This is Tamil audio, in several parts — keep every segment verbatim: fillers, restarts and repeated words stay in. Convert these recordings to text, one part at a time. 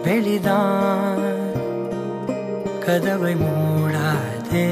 வெளிதான் கதவை மூடாதே.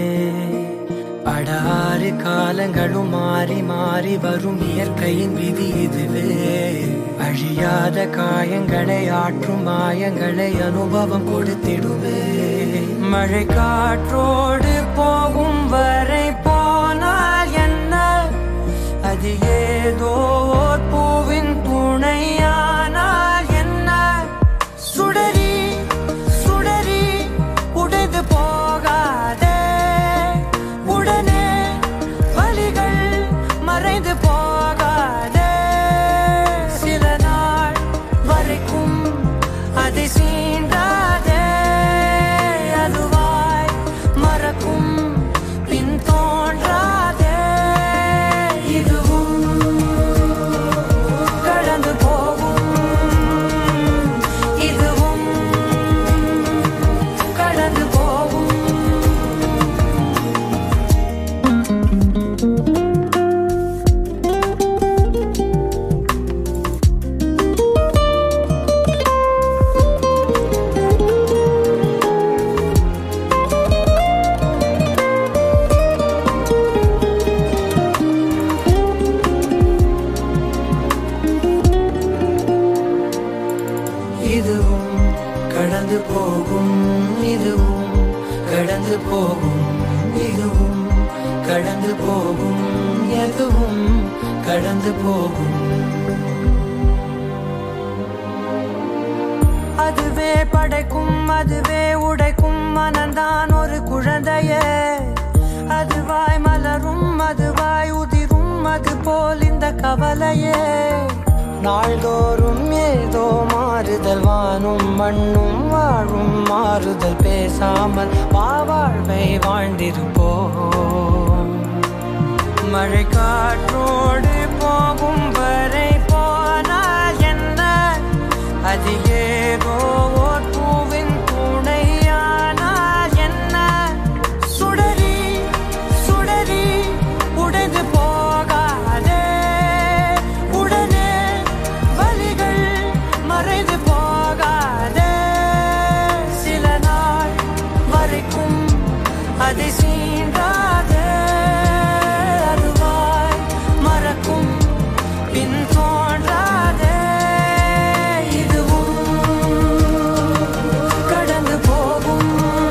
படாறு காலங்களும் மாறி மாறி வரும் இயற்கையின் விதி இதுவே. அழியாத காயங்களை ஆற்றும் மாயங்களை அனுபவம் கொடுத்திடுவே. மழை காற்றோடு போகும் வரை போனால் என்ன, அது ஏதோ பூவின் துணையானால் என்ன. சுடரி சுடரி உடைந்து போகாதே, உடனே வலிகள் மறைந்து போகாதே. சில நாள் வரைக்கும் அதை சீண்டாதே, அதுவாய் மறக்கும் பின் தோன்றாதே. இதுவும் கடந்து போகும், இதுவும் கடந்து போகும். இதுவும் கடந்து போகும், இதுவும் கடந்து போகும், இதுவும் கடந்து போகும், எதுவும் கடந்து போகும். அதுவே படைக்கும், அதுவே உடைக்கும் மனந்தான் ஒரு குழந்தையே. அதுவாய் மலரும், அதுவாய் உதிரும், அது போல் இந்த கவலையே. நாள்தோறும் ஏதோ மாறுதல், வானும் மண்ணும் வாழும் மாறுதல். பேசாமல் வாழ்வை வாழ்ந்திருப்போம். மழை காற்றோடு போகும் வரை போனால் என்ன, அது ஏதோ ஓர் பூவின் துணையானால் என்ன. சுடரி சுடரி உடைந்து போகாதே, உடனே வலிகள் மறைந்து போகாதே. சில நாள் வரைக்கும் அதை சீண்டாதே, அதுவாய் மறக்கும் பின் தோன்றாதே. இதுவும் கடந்து போகும்,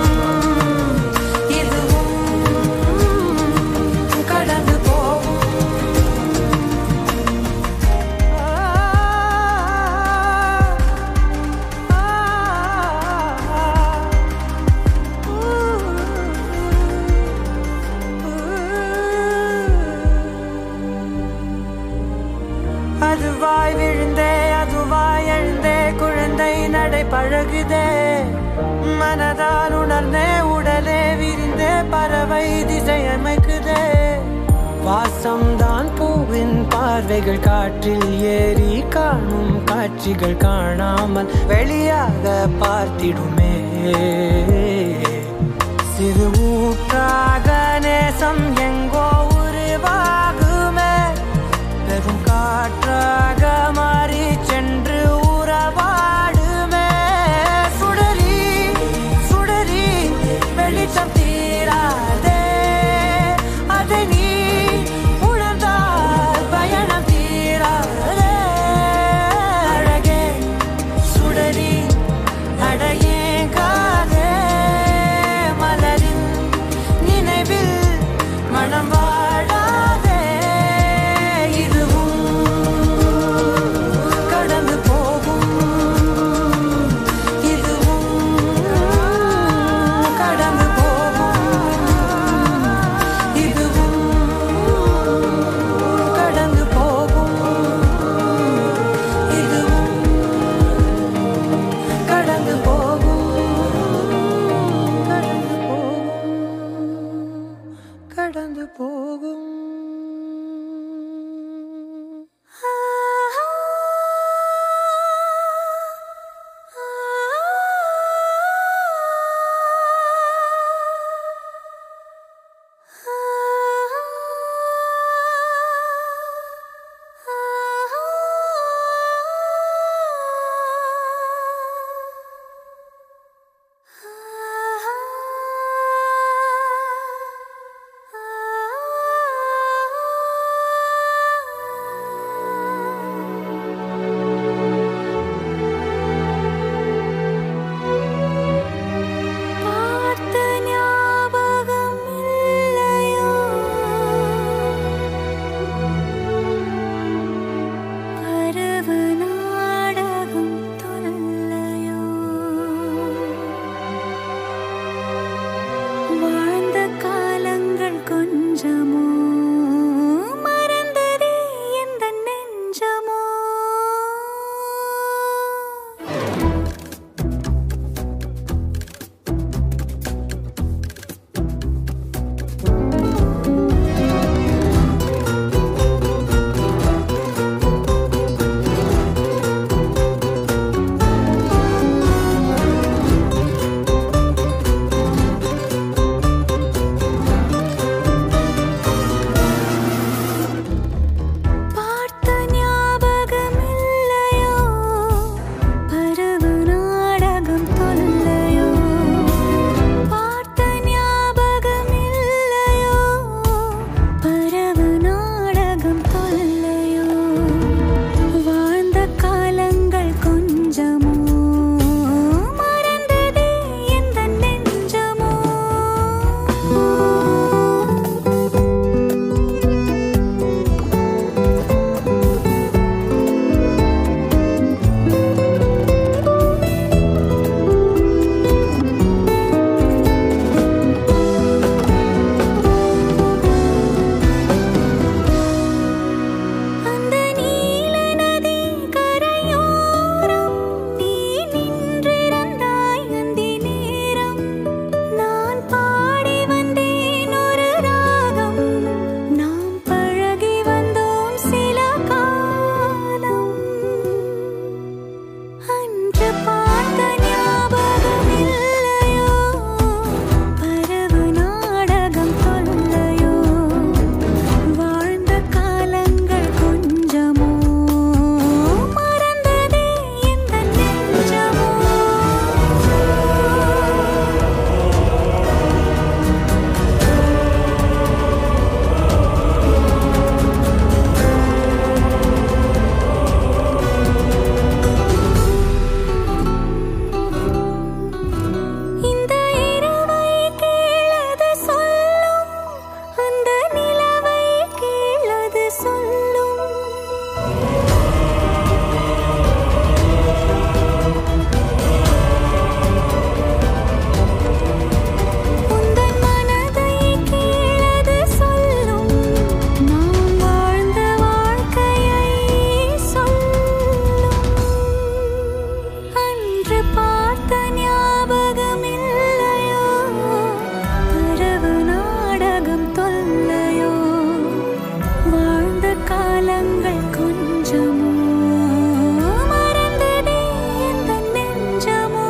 இதுவும் கடந்து போகும். அதுவாய் விழுந்தே, அதுவாய் எழுந்தே, குழந்தை நடை பழகுதே. மனதால் உணர்ந்தே, உடலே விரிந்தே, பறவை திசை அமைக்குதே. வாசம்தான் பூவின் பார்வைகள், காற்றில் ஏறி காணும் காட்சிகள் காணாமல் வெளியாக பார்த்திடுமே. சிறு ஊற்றாக நேசம் எங்கோ உருவாகுமே, பெரும் காற்றாக மாறி சென்று உறவாடுமே. சுடரி சுடரி வெளிச்சம் தீராதே, அதை நீ உணர்ந்தால் பயணம் தீராதே. அழகே சுடரி அடையேங்காதே, மலரின் நினைவில் மனம் என்று பார்த்த ஞாபகமில்லையோ இரவு நாடகம் தொல்லையோ வாழ்ந்த காலங்கள் கொஞ்சமோ மறந்ததே இந்த நெஞ்சமோ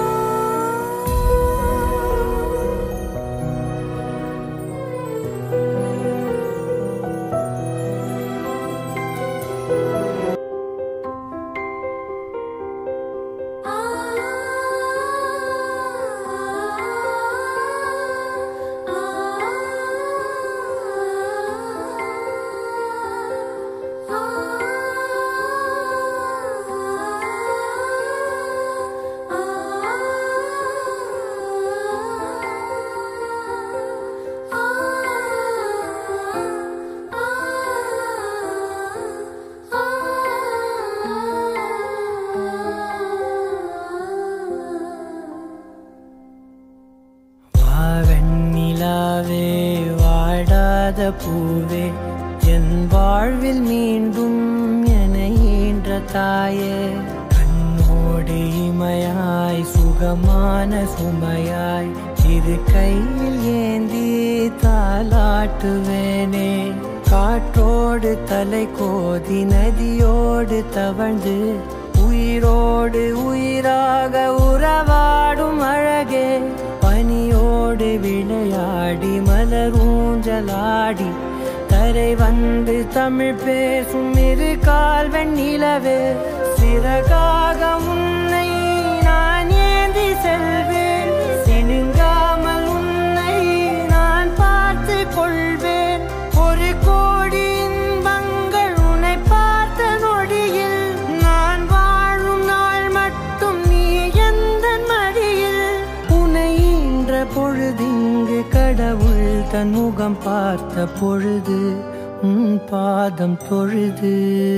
வெண்ணிலாவே வாடாத பூவே என் வாழ்வில் மீண்டும் என ஈன்ற தாயே கண்ணோடு இமையாய் சுகமான சுமையாய் இரு கையில் ஏந்தி தாலாட்டுவேனே காற்றோடு தலை கோதி நதியோடு தவழ்ந்து உயிரோடு உயிராக உறவாடும் அழகே பனியோடு விளையாடி மலரூஞ்சலாடி தரை வந்து தமிழ் பேசும் இரு கால் வெண்ணிலவே சிறகாக உன்னை நான் ஏந்தி செல்வேன் சினுங்காமல் உன்னை நான் பார்த்து கொள்வேன் ஒரு கோடி இன்பங்கள் உன்னை பார்த்த நொடியில் நான் வாழும் நாள் மட்டும் நீ எந்த மடியில் உன்னை ஈன்ற பொழுதிங்கு கடவுள் தன் முகம் பார்த்த பொழுது உன் பாதம் தொழுது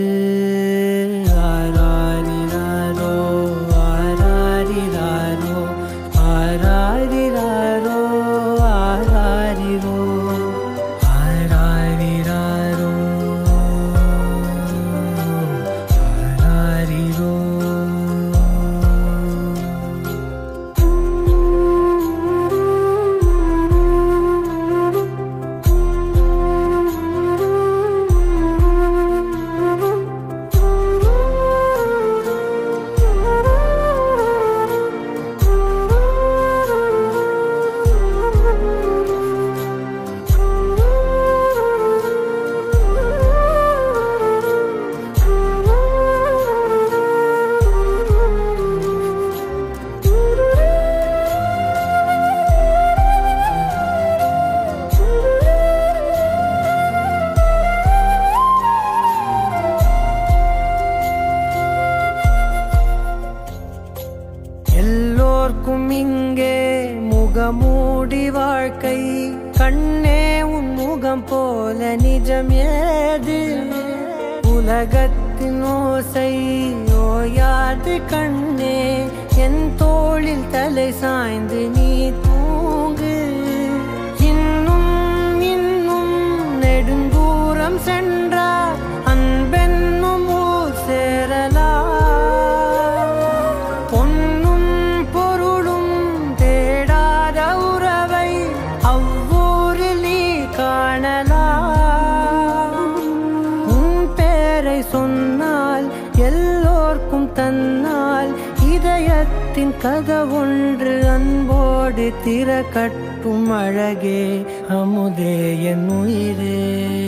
ஆராரிராரோ ஆராரிராரோ ஆராரிராரோ ஆராரிரோ ஆராரிராரோ ஆராரிரோ எல்லோர்க்கும் இங்கே முகமூடி வாழ்க்கை கண்ணே உன் முகம் போல நிஜம் ஏது உலகத்தின் ஓசை ஓயாது கண்ணே என் தோளில் தலை சாய்ந்து நீ தூங்கு இன்னும் இன்னும் நெடுந்தூரம் சென்றார் அன்பென்னும் ஊர் சேரலாம் பொன்னும் பொருளும் தேடாத உறவை அவ்வூரில் நீ காணலாம் உன் பேரை சொன்னால் எல்லோர்க்கும் தன்னால் இதயத்தின் கதவொன்று அன்போடு திறக்கட்டும் அழகே அமுதே என் உயிரே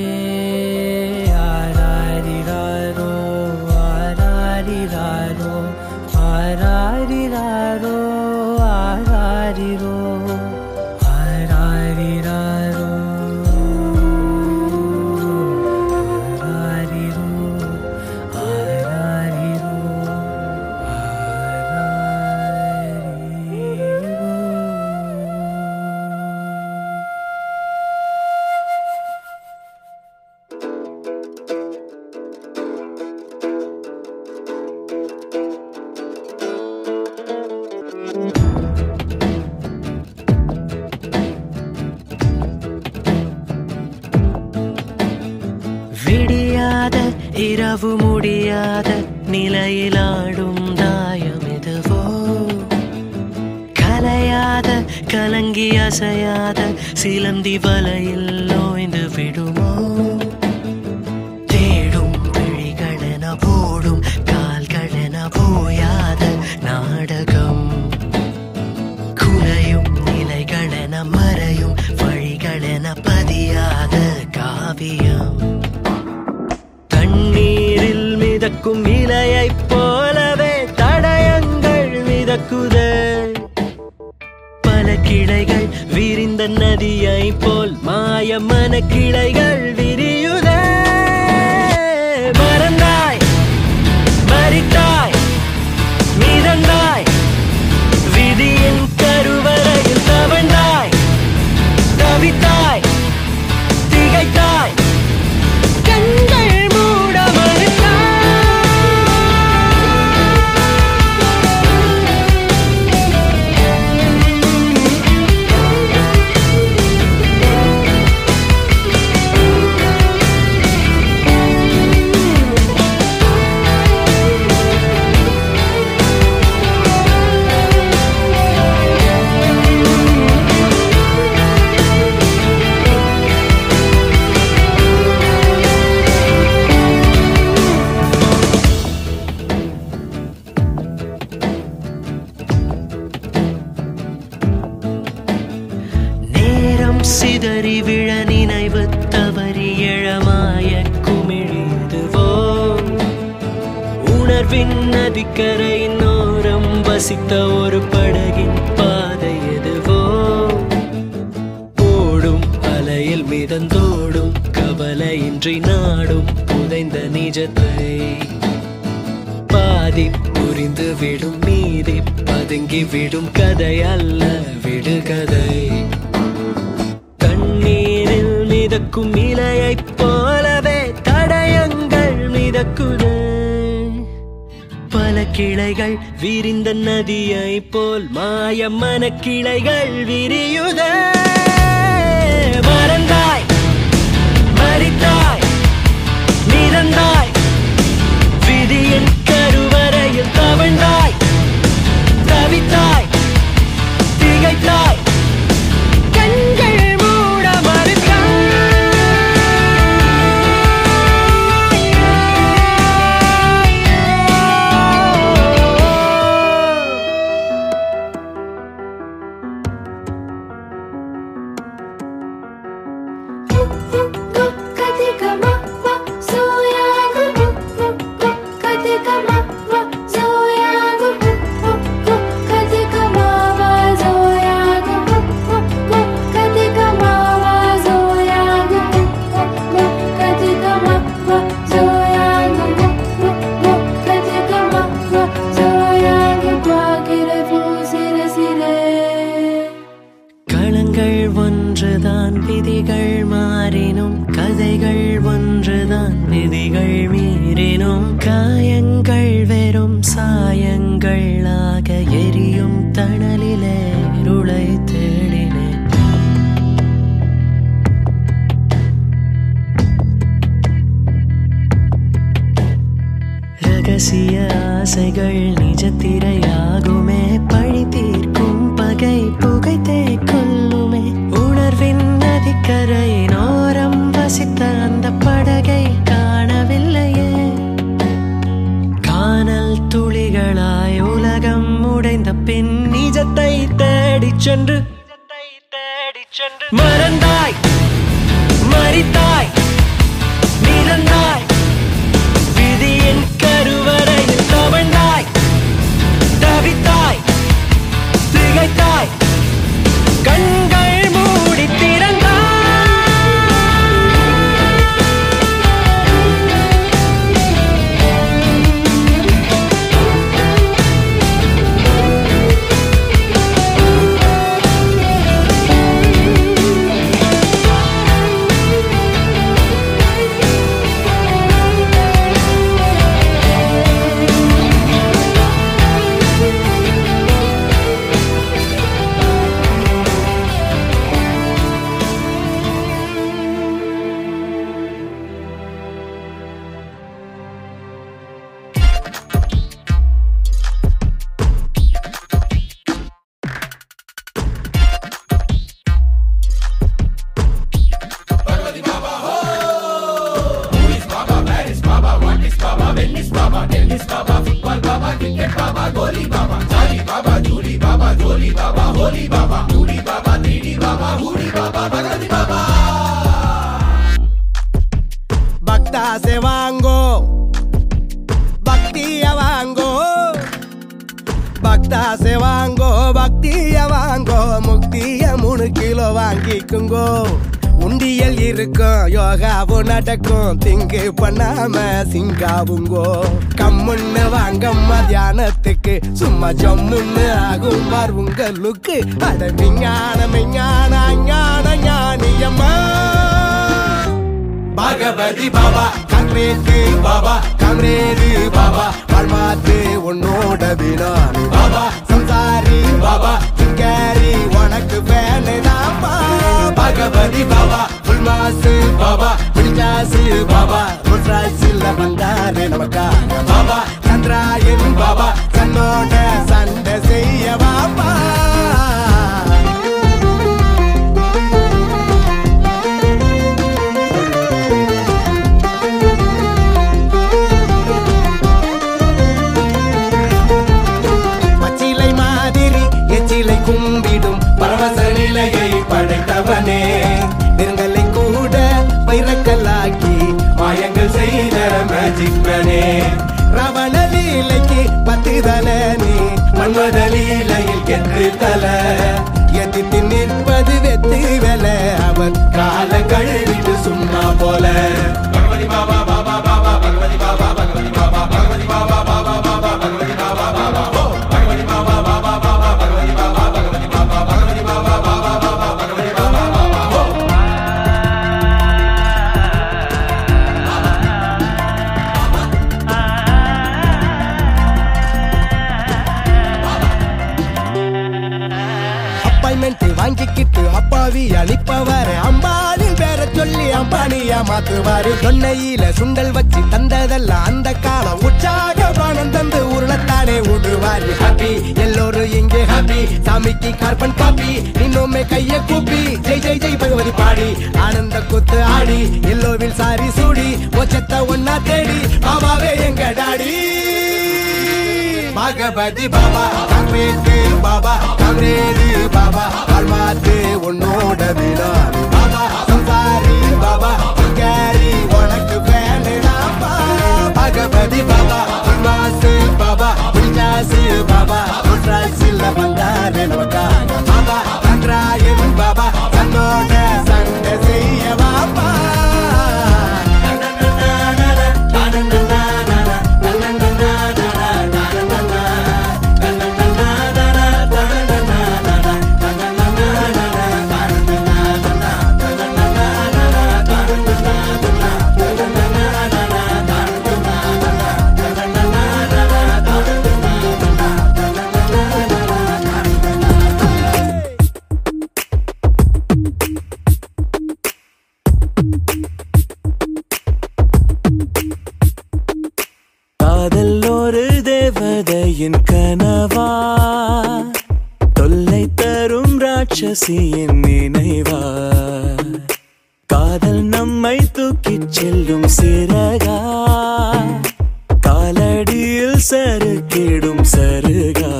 ஆராரிராரோ ஆராரிராரோ ஆராரிராரோ ஆராரிரோ ஆராரிராரோ ஆராரிரோ ஆராரிரோ விடியாத இரவு முடியாத நிலையிலாடும் தாயம் எதுவோ கலங்கி அசையாத சிலந்தி வலையில் ஓய்ந்து விடுமோ? தேடும் விழிகளென போடும் கால்களென போயாத நாடகம், குலையும் நிலைகளென மறையும் வழிகளென பதியாத காவியம். தண்ணீரில் மிதக்கும் இலையைப் போலவே தடயங்கள் மிதக்குதே. பல கிளைகள் விரிந்த நதியை போல் மாயமான கிளைகள் விரியுதே. மறந்தாய், மறித்தாய், மிதந்தாய், விதியின் கருவறையில் தவழ்ந்தாய், தவித்தாய், திகைத்தாய், கண்கள் மூட மறுத்தாய். சிதறி விழ நினைவு தவறி எழமாய குமிழிதுவோ? உணர்வின் நதிக்கரையின் ஓரம் வசித்த ஒரு படகின் பாதை எதுவோ? ஓடும் அலையில் மிதந்தோடும் கவலையின்றி நாடும் புதைந்த நிஜத்தை பாதி புரிந்து விடும் மீதி பதுங்கி விடும் கதை அல்ல விடுகதை. தண்ணீரில் மிதக்கும் இலையைப் போலவே தடயங்கள் மிதக்குதே. பல கிளைகள் விரிந்த நதியை போல் மாயமான கிளைகள் விரியுதே. மறந்தாய், மறித்தாய், மிதந்தாய், விதியின் கருவறையில் தவழ்ந்தாய், தவித்தாய், திகைத்தாய், கண்கள் ஒன்றுதான், விதிகள் மாறினும் கதைகள் ஒன்றுதான், விதிகள் மீறினும் காயங்கள் வெறும் சாயங்களாக எரியும் தணலிலே இருளை தேடினேன். ரகசிய ஆசைகள் நிஜத்திரையாகுமே, பழி தீர்க்கும் பகை புகைத்தே கொல்லுமே. உணர்வின் நதிக்கரையின் ஓரம் வசித்த அந்த படகை காணவில்லையே. காணல் துளிகளாய் உலகம் உடைந்த பின் நிஜத்தை தேடிச் சென்று மறந்தாய், மறித்தாய், மிதந்தாய், விதியின் கருவறையில் தவழ்ந்தாய், தவித்தாய், திகைத்தாய், கண்கள் மூடி திறந்தாய். Holy Baba, Holy Baba, Didi Baba, Holy Baba, Bhagavati Baba. Bhakta se vango, Bhaktiya vango, Bhakta se vango, Bhaktiya vango, Muktiya மூணு கிலோ வாங்கிக்குங்கோ. உண்டியல் இருக்கும் யோகாவும் நடக்கும் திங்கு பண்ணாம சிங்காவுங்கோ. கம்முன்னு வாங்க மத்தியானத்துக்கு சும்மா ஜம்முன்னு ஆகும் பார் உங்களுக்கு. அட விஞ்ஞான விஞ்ஞான ஞான ஞானியம்மா. பகவதி பாபா காங்கிரேட்டு பாபா காங்கிரேடு பாபா வாழ்மாத்து உன்னோட வினானி பாபா சம்சாரி பாபா சிங்காரி உனக்கு வேணுதாப்பா. பகவதி பாபா புல்மாசு பாபா புலிஜாசு பாபா ருத்ராசில வந்தாரு நமக்காக பாபா. சந்திராயன் பாபா கண்ணோட சண்டை செய்ய பாபா. கும்பிடும் பரவச நிலையை படைத்தவனே. நெருங்கலை கூட வைரக்கல்லாக்கி மாயங்கள் செய்த மேஜிக் மேனே. ரவண லீலைக்கு பத்து தலை நீ மன்மத லீலையில் கெட்டு தலை. எதிர்த்து நிற்பது வெத்து வேலை அவன் கால கழுவிட்டு சும்மா போல. பகவதி பாபா பாபா பாபா பகவதி பாபா பகவதி பாபா பகவதி பாபா பாபா பாபா பகவதி பாபா பாபா பகவதி பாபா பாபா பாபா பகவதி பாபா பகவதி பாபா பகவதி பாபா பாபா பாபா பகவதி பாபா பாபா. அப்பாயின்மெண்ட் வாங்கிக்கிட்டு அப்பாவி அனுப்பவாரு. அம்பானின் பேரை சொல்லி அம்பானியா மாத்துவாரு. தொன்னையில சுண்டல் வச்சு தந்ததெல்லாம் அந்த காலம். உற்சாக பானம் தந்து உருளத்தானே விடுவாரு. ஹாப்பி எல்லோரும் இங்கே ஹாப்பி. சாமிக்கு கார்பன் காப்பி இன்னுமே கைய கூப்பி ஜெய் ஜெய் ஜெய் பகவதி பாடி ஆனந்த குத்து ஆடி எல்லோவில் சாரி சூடி ஒச்சத்த ஒன்னா தேடி பாபாவே எங்க டாடி. பகவதி பாபா காங்கிரேட்டு பாபா காங்கிரேடு பாபா வாழ்மாத்து உன்னோட வினானி பாபா சம்சாரி பாபா சிங்காரி உனக்கு வேணுதாப்பா. பகவதி பாபா புல்வாசு பாபா புலிஜாசு பாபா ருத்ராசில வந்தாரு நமக்காக பாபா. சந்திராயன் பாபா தன்னோட சண்டை செய்ய பாபா. காதல் ஒரு தேவதையின் கனவா, தொல்லை தரும் ராட்சசியின் நினைவா. காதல் நம்மை தூக்கிச் செல்லும் சிறகா, காலடியில் சறுக்கிடும் சருகா.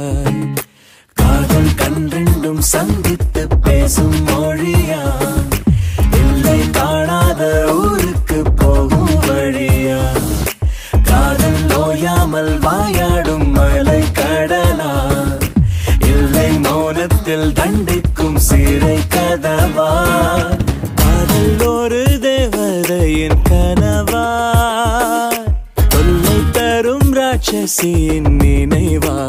காதல் கண்ரெண்டும் சந்தித்து பேசும் மொழியா, இல்லை காணாத ஊருக்கு போகும் வழியா. காதல் ஓயாமல் வாயாடும் மலை கடலா, இல்லை மௌனத்தில் தண்டிக்கும் சிறை கதவா. காதல் ஒரு தேவதையின் கனவா, தொல்லை தரும் ராட்சசியின் நினைவா.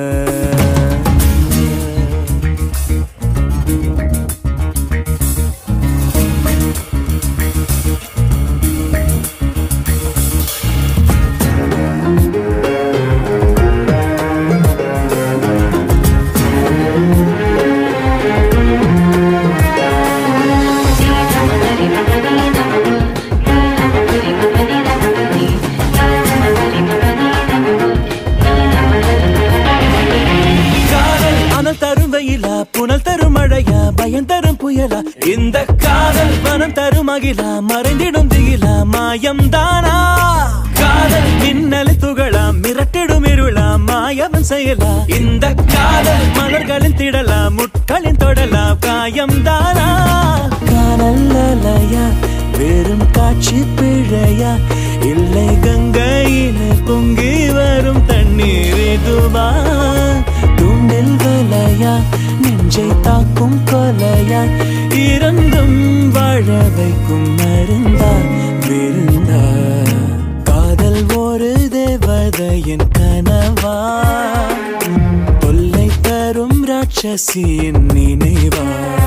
புனல் தரும் மழையா, பயம் தரும் புயலா, இந்த காதல் மனம் தரும் அகிலா, மறைந்திடும் திகிலா, மாயம் தானா. காதல் மின்னல் துகளா, மிரட்டிடும் இருளா, மாயவன் செயலா, இந்த காதல் மலர்கள் முட்களின் திடலாம் முட்களின் தொடலாம் காயம் தானா காணல்லையா வெறும் காட்சி பிழையா இல்லை கங்கையில பொங்கி வரும் தண்ணீர் இதுவா தூண்டில் வலையா நெஞ்சை தாக்கும் கொலையா இறந்தும் வாழ வைக்கும் மருந்தா விருந்தா காதல் ஒரு தேவதையின் கனவா தொல்லை தரும் ராட்சசியின் நினைவா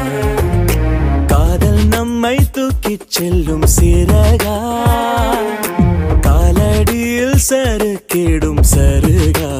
காதல் நம்மை தூக்கிச் செல்லும் சிறகா காலடியில் சறுக்கிடும் சருகா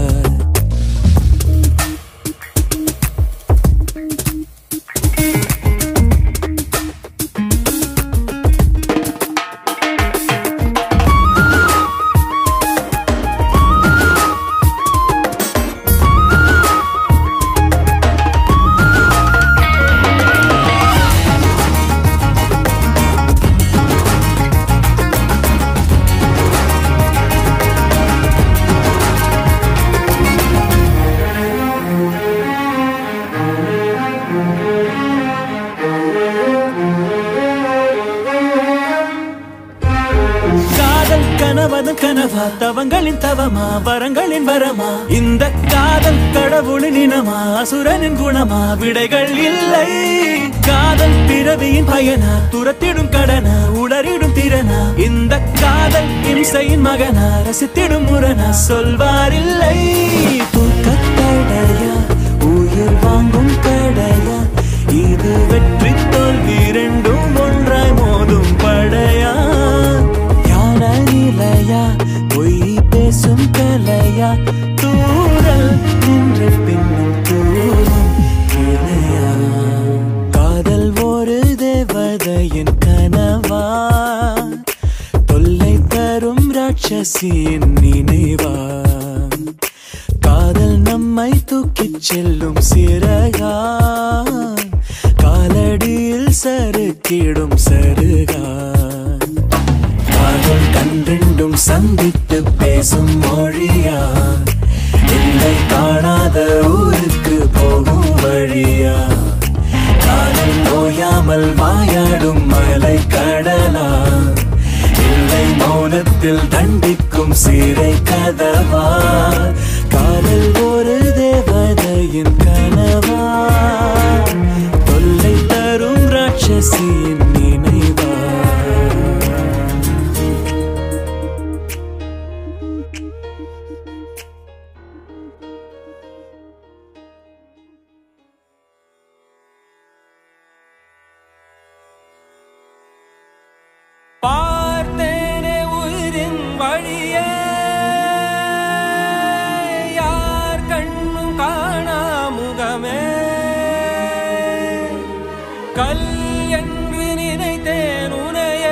கனவா தவங்களின் தவமா வரங்களின் வரமா இந்த காதல் கடவுளின் இனமா அசுரனின் குணமா விடைகள் இல்லை காதல் பிறவியின் பயனா துரத்திடும் கடனா உளறிடும் திறனா இந்த காதல் இம்சையின் மகனா ரசித்திடும் முரணா சொல்வாரில்லை தூக்கத்தடையா உயிர் வாங்கும் கடையா இது வெற்றி தோல்வி இரண்டும் ஒன்றாய் மோதும் படையா நிலையா பொய் பேசும் கலையா தூரல் நின்று பின்னும் தூரம் கிளையா காதல் ஒரு தேவதையின் கனவா தொல்லை தரும் ராட்சசியின் நினைவா காதல் நம்மை தூக்கிச் செல்லும் சிறகா காலடியில் சறுக்கிடும் சருகா காதல் கண்டெண்டும் சந்தித்து பேசும் மொழியா இல்லை காணாத ஊருக்கு போகும் வழியா காதல் ஓயாமல் வாயாடும் மலை கடலா இல்லை மௌனத்தில் தண்டிக்கும் சிறை கதவா காதல் ஒரு தேவதையின் கனவா தொல்லை தரும் ராட்சசியின் நினைவா பார்த்தேனே உயிரின் வழியே யார் கண்ணும் காணா முகமே கல் என்று நினைத்தேன் உனையே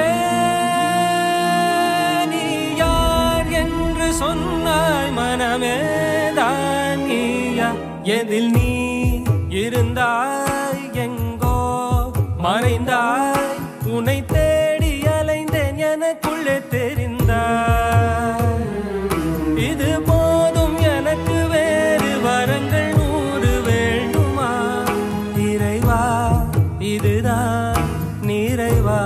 நீ யார் என்று சொன்னாய் மனமே தான் நீயா எதில் நீ இருந்தாய் எங்கோ மறைந்தாய் உன்னை தேடி அலைந்தேன் எனக்குள்ளே தெரிந்தாய் இது போதும் எனக்கு வேறு வரங்கள் நூறு வேண்டுமா இறைவா இதுதான் நிறைவா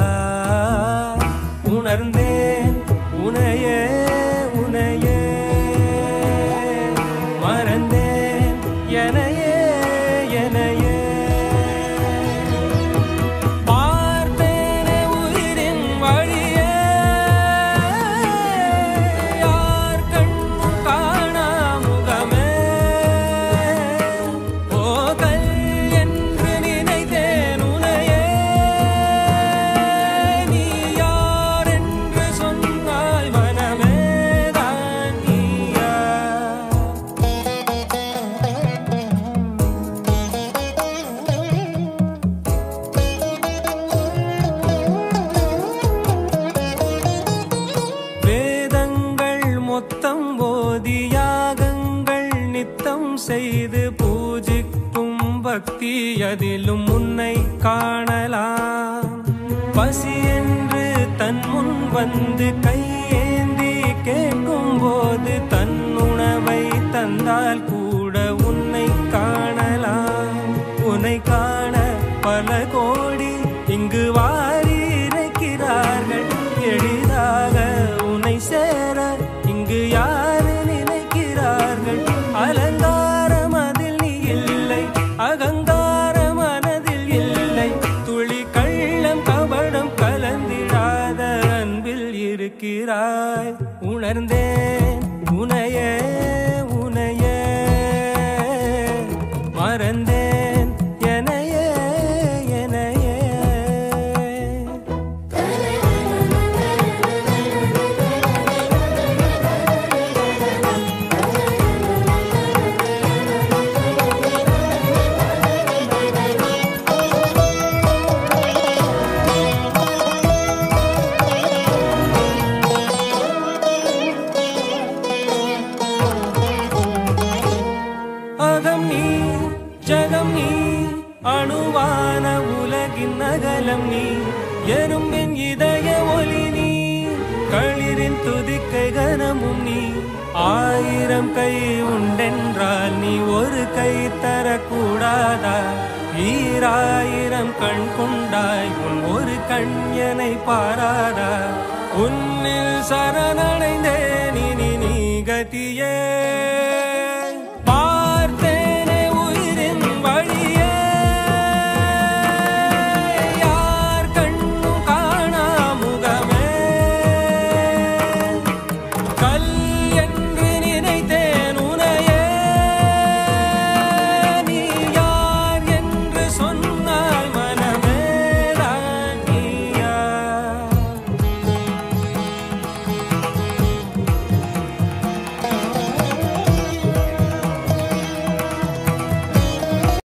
உணர்ந்தேன் உனையே உனையே மறந்தேன் எனையே எனையே செய்து பூஜிக்கும் பக்தி அதிலும் உன்னை காணலாம் பசி என்று தன் முன் வந்து கையேந்தி கேட்கும் போது தன் உணவை தந்தால் கூட உன்னை காண உணர்ந்தேன் உனையே உனையே மறந்தேன் எனையே எனையே அகம் நீ ஜகம் நீ அணுவான உலகின் அகலம் நீ எறும்பின் இதய ஒளி நீ களிரின் துதிக்கை கனமும் நீ ஆயிரம் கை உண்டென்றால் நீ ஒரு கை தரக்கூடாதா ஈராயிரம் கண் கொண்டாய் உன் ஒரு கண் என்னை பாராதா உன்னில் சரணடைந்தே